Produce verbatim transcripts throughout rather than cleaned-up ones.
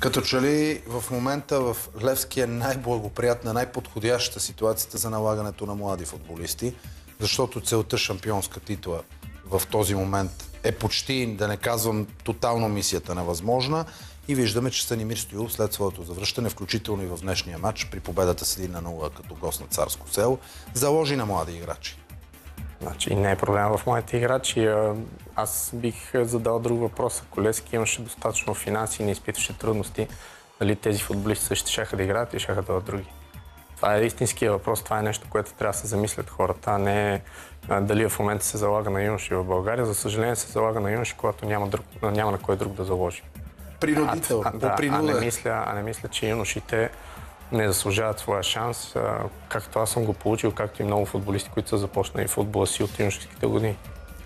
Като че ли в момента в Левски е най-благоприятна, най-подходяща ситуацията за налагането на млади футболисти, защото целта шампионска титла в този момент е почти, да не казвам тотално, мисията невъзможна и виждаме, че Станимир Стоилов след своето завръщане, включително и в днешния матч, при победата с един на нула като гост на Царско село, заложи на млади играчи. Значи не е проблем в моите играчи. Аз бих задал друг въпрос. Ако Левски имаше достатъчно финанси и не изпитваше трудности, дали тези футболисти също щяха да играят и щяха да бъдат други. Това е истинския въпрос, това е нещо, което трябва да се замислят хората, а не дали в момента се залага на юноши в България. За съжаление се залага на юноши, когато няма, друг, няма на кой друг да заложи. Принудител, а, да, а, не мисля, а не мисля, че юношите не заслужават своя шанс, както аз съм го получил, както и много футболисти, които са започнали футбола си от юношеските години.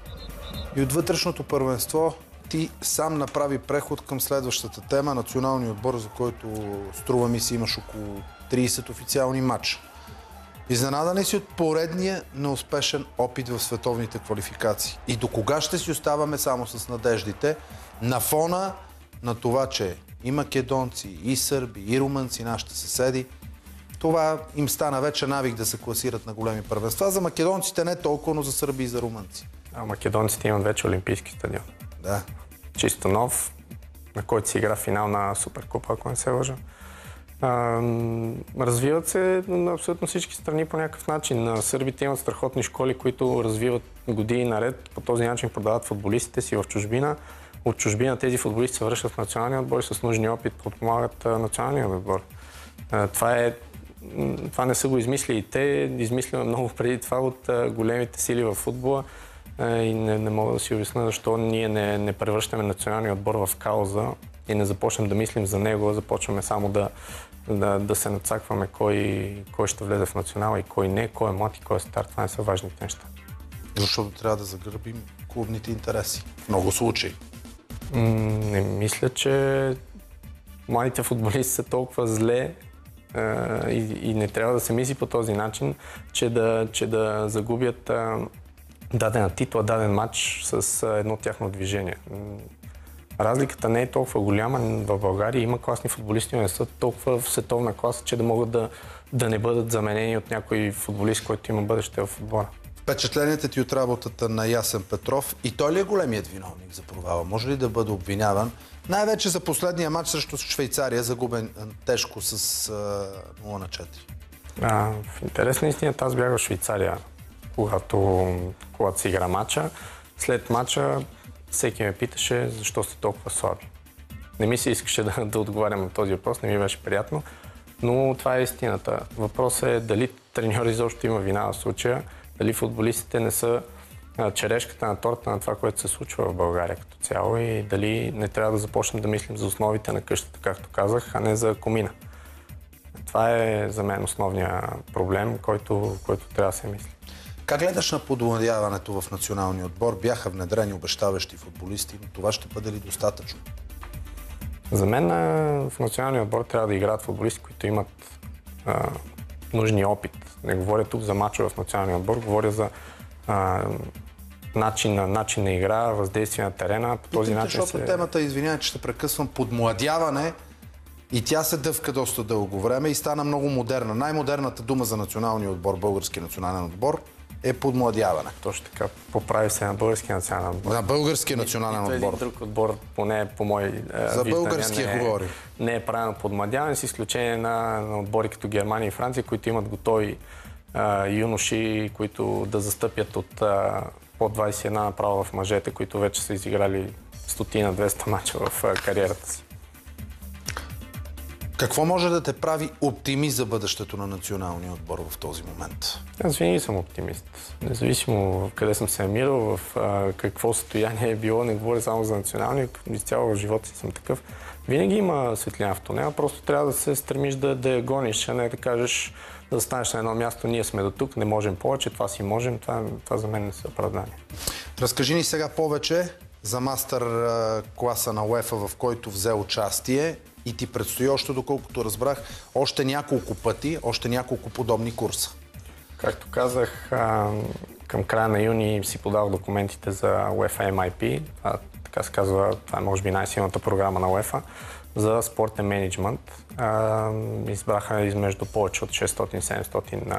И от вътрешното първенство ти сам направи преход към следващата тема, националния отбор, за който струва ми си имаш около трийсет официални матча. Изненадан ли си от поредния неуспешен опит в световните квалификации? И до кога ще си оставаме само с надеждите на фона на това, че и македонци, и сърби, и румънци, нашите съседи, това им стана вече навик да се класират на големи първенства. За македонците не толкова, но за сърби и за румънци. А македонците имат вече олимпийски стадион. Да. Чисто нов, на който се игра финал на Суперкупа, ако не се лъжа. А, развиват се на абсолютно всички страни по някакъв начин. Сърбите имат страхотни школи, които развиват години наред. По този начин продават футболистите си в чужбина. От чужбина тези футболисти се връщат в националния отбор и с нужния опит подпомагат националния отбор. Това, е, това не са го измислили те, измисляме много преди това от големите сили в футбола и не, не мога да си обясня защо ние не, не превръщаме националния отбор в кауза и не започнем да мислим за него, започваме само да, да, да се надцакваме кой, кой ще влезе в национала и кой не, кой е млад и кой е стар. Това не са важните неща. Защото трябва да загърбим клубните интереси. В много случаи. Не мисля, че младите футболисти са толкова зле а, и, и не трябва да се мисли по този начин, че да, че да загубят а, дадена титла, даден матч с а, едно тяхно движение. Разликата не е толкова голяма. В България има класни футболисти, но не са толкова в световна класа, че да могат да, да не бъдат заменени от някой футболист, който има бъдеще в отбора. Впечатленията ти от работата на Ясен Петров и той ли е големият виновник за провала? Може ли да бъде обвиняван? Най-вече за последния матч срещу Швейцария, загубен тежко с нула на четири. А, в интерес на истината, аз бях в Швейцария, когато, когато се игра матча. След матча всеки ме питаше защо сте толкова слаби. Не ми се искаше да, да отговарям на този въпрос, не ми беше приятно, но това е истината. Въпросът е дали треньор изобщо има вина в случая, дали футболистите не са черешката на торта на това, което се случва в България като цяло и дали не трябва да започнем да мислим за основите на къщата, както казах, а не за комина. Това е за мен основният проблем, който, който трябва да се мисли. Как гледаш на подмладяването в националния отбор? Бяха внедрени обещаващи футболисти, но това ще бъде ли достатъчно? За мен в националния отбор трябва да играят футболисти, които имат а, нужния опит. Не говоря тук за мачове в националния отбор, говоря за а, начин, на, начин на игра, въздействие на терена. По този начин защото се... темата, извинявай, че ще прекъсвам, подмладяване и тя се дъвка доста дълго време и стана много модерна. Най-модерната дума за националния отбор, български национален отбор, е подмладяване. Точно така. Поправи се на българския национален отбор. На българския национален и, отбор. И друг отбор, поне по мой виждане, за българския не, говори. Не е правилно подмладяване, с изключение на, на отбори като Германия и Франция, които имат готови а, юноши, които да застъпят от а, по двайсет и едно направо в мъжете, които вече са изиграли стотина двеста мача в а, кариерата си. Какво може да те прави оптимист за бъдещето на националния отбор в този момент? Аз винаги съм оптимист. Независимо къде съм се намирал, в а, какво състояние е било, не говоря само за националния, изцяло в живота си съм такъв. Винаги има светлина в тунела, просто трябва да се стремиш да, да я гониш, а не да кажеш да станеш на едно място, ние сме до тук, не можем повече, това си можем, това, това за мен не са оправдания. Разкажи ни сега повече за мастер класа на УЕФА, в който взе участие и ти предстои още, доколкото разбрах, още няколко пъти, още няколко подобни курса. Както казах, към края на юни си подал документите за УЕФА Ем Ай Пи. Така се казва, това е може би най-силната програма на УЕФА. за спортен мениджмънт. Избраха измежду повече от шестстотин-седемстотин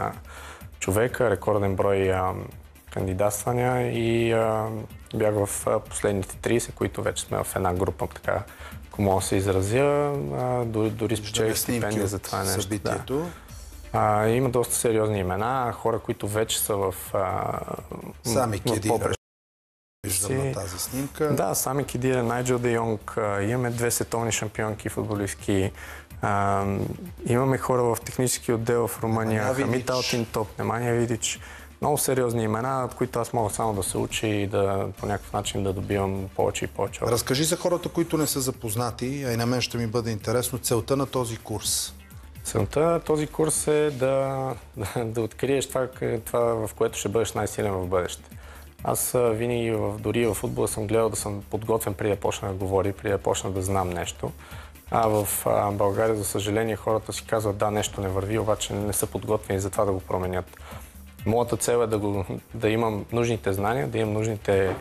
човека, рекорден брой а, кандидатствания и а, бях в последните трийсет, които вече сме в една група, така, ако мога да се изразя, а, дори, дори спечелих стипендия за това нещо. Събитието. Да. А, има доста сериозни имена, хора, които вече са в... А, Сами Кедира. Виждам на тази снимка. Да, Сами Кедира, Найджел Де Йонг, имаме две световни шампионки футболистки. А, имаме хора в технически отдел в Румъния, Хамит Алтинтоп, Немanja Видич. Много сериозни имена, от които аз мога само да се уча и да по някакъв начин да добивам повече и повече. Разкажи за хората, които не са запознати, а и на мен ще ми бъде интересно, целта на този курс. Целта на този курс е да, да, да откриеш това, това, в което ще бъдеш най-силен в бъдеще. Аз винаги, в, дори в футбола съм гледал да съм подготвен преди да почна да говоря, преди да почна да знам нещо. А в а, България, за съжаление, хората си казват, да, нещо не върви, обаче не са подготвени за това да го променят. Моята цел е да, го, да имам нужните знания, да имам нужните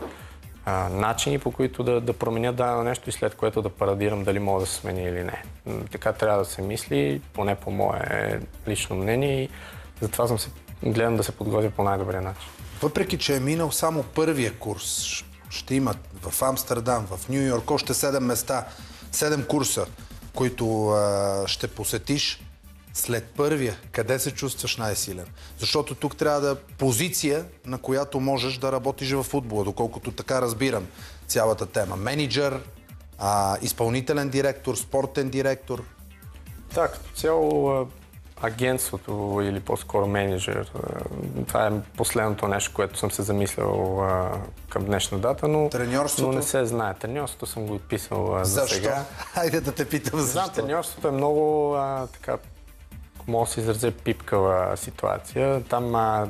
а, начини, по които да, да променя дадено нещо и след което да парадирам дали мога да се смени или не. Така трябва да се мисли, поне по мое лично мнение, и затова съм се, гледам да се подготвя по най-добрия начин. Въпреки че е минал само първия курс, ще имат в Амстердам, в Ню Йорк още седем места, седем курса, които а, ще посетиш. След първия, къде се чувстваш най-силен? Защото тук трябва да е позиция, на която можеш да работиш в футбола, доколкото така разбирам цялата тема. Менеджер, а, изпълнителен директор, спортен директор. Так, като цяло агентството или по-скоро менеджер, това е последното нещо, което съм се замислял към днешна дата, но, но не се знае. Треньорството съм го отписал за защо? сега. Хайде да те питам защо. Знам, треньорството е много а, така, мога да се изразя, пипкава ситуация. Там а,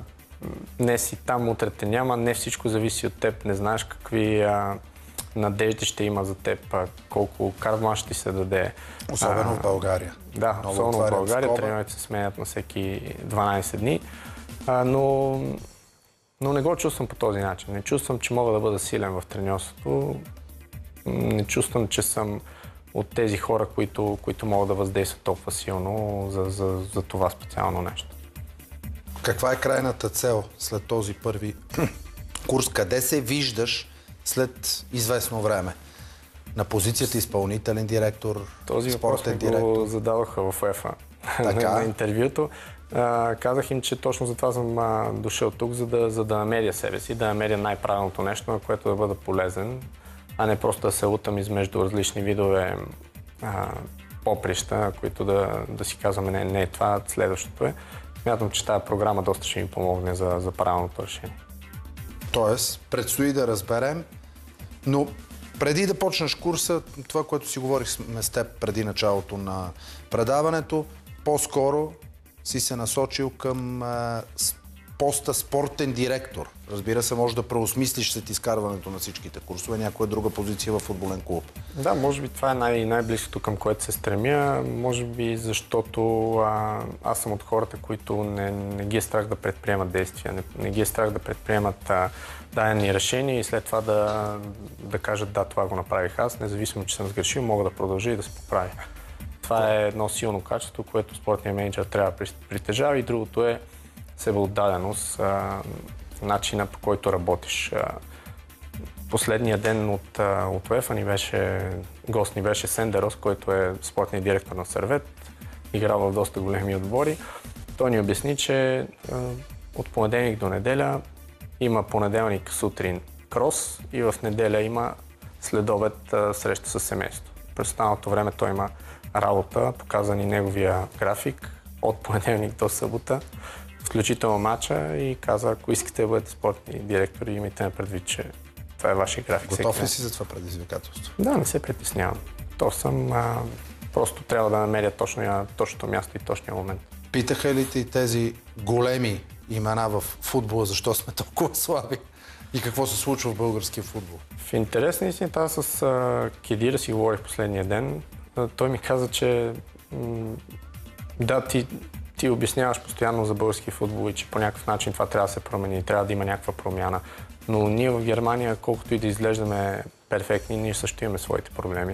не си там, утре те няма, не всичко зависи от теб, не знаеш какви а, надежди ще има за теб, а, колко карван ще ти се даде. Особено а, в България. Да, много особено в България. Треньорите се сменят на всеки дванайсет дни, а, но, но не го чувствам по този начин. Не чувствам, че мога да бъда силен в треньорството. Не чувствам, че съм от тези хора, които, които могат да въздействат толкова силно за, за, за това специално нещо. Каква е крайната цел след този първи курс? Къде се виждаш след известно време? На позицията изпълнителен директор, този спортен директор? Този въпрос го задаваха в УЕФА на интервюто. А, казах им, че точно за това съм а, дошъл тук, за да, за да намеря себе си, да намеря най-правилното нещо, на което да бъда полезен, а не просто да се лутам измежду различни видове а, поприща, които да, да си казваме, не, не, това следващото е. Смятам, че тази програма доста ще ми помогне за, за правилното решение. Тоест, предстои да разберем, но преди да почнеш курса, това, което си говорихме с теб преди началото на предаването, по-скоро си се насочил към а, поста спортен директор. Разбира се, може да преосмислиш след изкарването на всичките курсове някоя друга позиция в футболен клуб. Да, може би това е най- най-близкото към което се стремя. Може би защото а, аз съм от хората, които не, не ги е страх да предприемат действия, не, не ги е страх да предприемат а, дадени решения и след това да, да кажат, да, това го направих аз, независимо, че съм сгрешил, мога да продължа и да се поправя. Това е едно силно качество, което спортният мениджър трябва да притежава, и другото е себеотдаденост, начина, по който работиш. Последния ден от, от УЕФА ни беше, гост ни беше Сендерос, който е спортният директор на Сервет, играл в доста големи отбори. Той ни обясни, че от понеделник до неделя има понеделник сутрин крос и в неделя има следобед среща с семейство. През останалото време той има работа, показа ни неговия график от понеделник до събота, включително матча, и каза, ако искате да бъдете спортни директори, имайте на предвид, че това е вашия график. Готов ли си за това предизвикателство? Да, не се притеснявам. То съм, а, просто трябва да намеря точно, точното място и точния момент. Питаха ли ти тези големи имена в футбола, защо сме толкова слаби и какво се случва в българския футбол? В интерес на истината, аз с а, Кедира си говорих последния ден. А, той ми каза, че м- да, ти Ти обясняваш постоянно за български футбол и че по някакъв начин това трябва да се промени, трябва да има някаква промяна. Но ние в Германия, колкото и да изглеждаме перфектни, ние също имаме своите проблеми.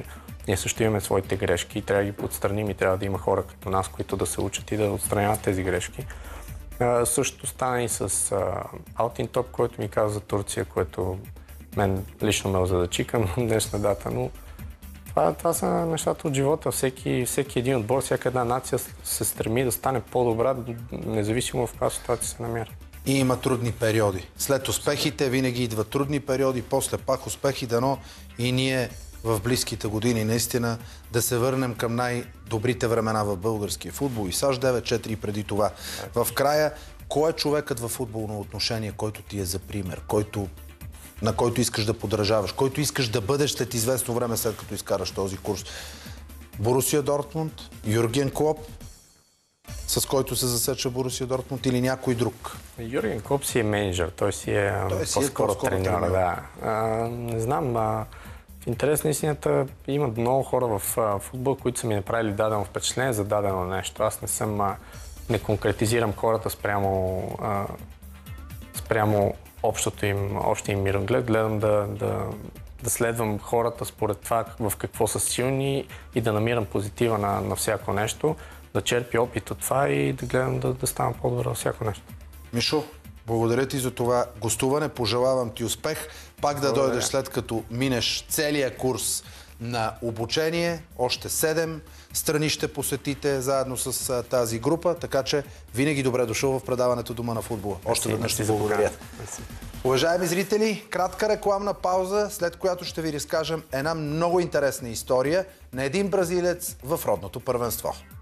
Ние също имаме своите грешки и трябва да ги подстраним и трябва да има хора като нас, които да се учат и да отстраняват тези грешки. А, също стана и с Алтинтоп, който ми каза за Турция, което мен лично ме озадачи към днешна дата, но това, това са нещата от живота. Всеки, всеки един отбор, всяка една нация се стреми да стане по-добра, независимо в каква ситуация се намира. И има трудни периоди. След успехите винаги идват трудни периоди, после пак успехи, дано и ние в близките години наистина да се върнем към най-добрите времена в българския футбол. И САЩ девет четири преди това. В края, кой е човекът във футболно отношение, който ти е за пример, който, на който искаш да подражаваш, който искаш да бъдеш след известно време, след като изкараш този курс? Борусия Дортмунд, Юрген Клоп, с който се засеча Борусия Дортмунд, или някой друг? Юрген Клоп си е менеджер, той си е, той си по-скоро, е по-скоро треньор. Да. А, не знам, а, в интерес на истината има много хора в а, футбол, които са ми направили дадено впечатление за дадено нещо. Аз не съм, а, не конкретизирам хората спрямо, а, спрямо общото им, общия им мироглед. Гледам да, да, да следвам хората според това в какво са силни и да намирам позитива на, на всяко нещо, да черпи опит от това и да гледам да, да ставам по-добре във всяко нещо. Мишо, благодаря ти за това гостуване. Пожелавам ти успех. Пак да дойдеш след като минеш целия курс на обучение. Още седем страни ще посетите заедно с а, тази група, така че винаги добре дошъл в предаването Дома на футбола. Още веднъж ти благодаря. Уважаеми зрители, кратка рекламна пауза, след която ще ви разкажем една много интересна история на един бразилец в родното първенство.